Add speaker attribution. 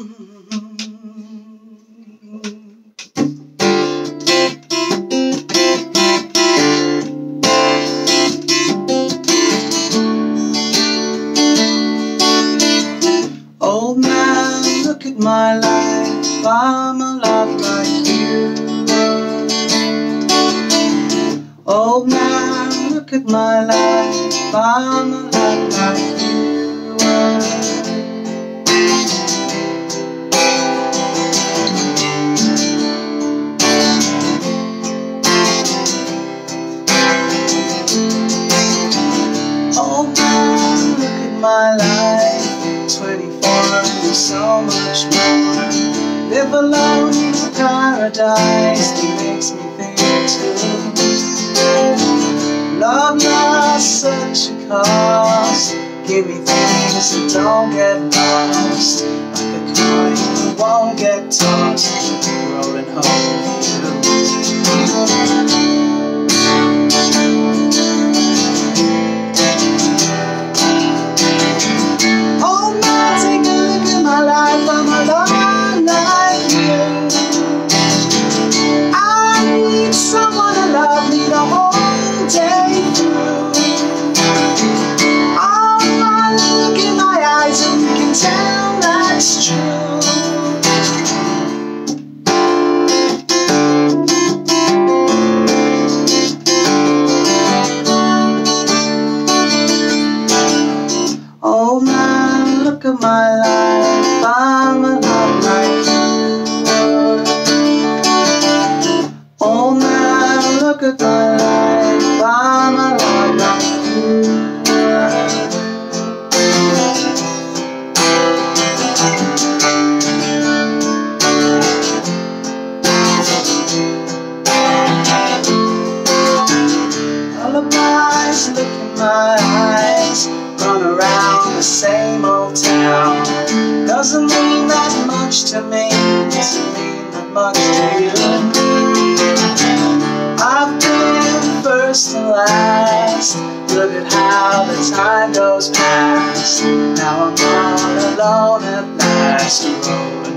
Speaker 1: Old man, look at my life, I'm a lot like you. Old man, look at my life, I'm a lot like you. Old man, look at my life, 24 and so much more. Live alone in paradise, he makes me think too. Love lost such a cost, give me things that don't get lost, like a coin that won't get tossed, rolling home with you. Someone to love me the whole day through. Oh, look in my eyes and you can tell that's true. Oh man, look at my life, I'm a lot like you. Oh man, look at my life, I'm a lot like you. Lullabies, look in my eyes, run around the same old town. Doesn't mean that much to me, doesn't mean that much to you. I've been first and last, look at how the time goes past. Now I'm all alone at last, rolling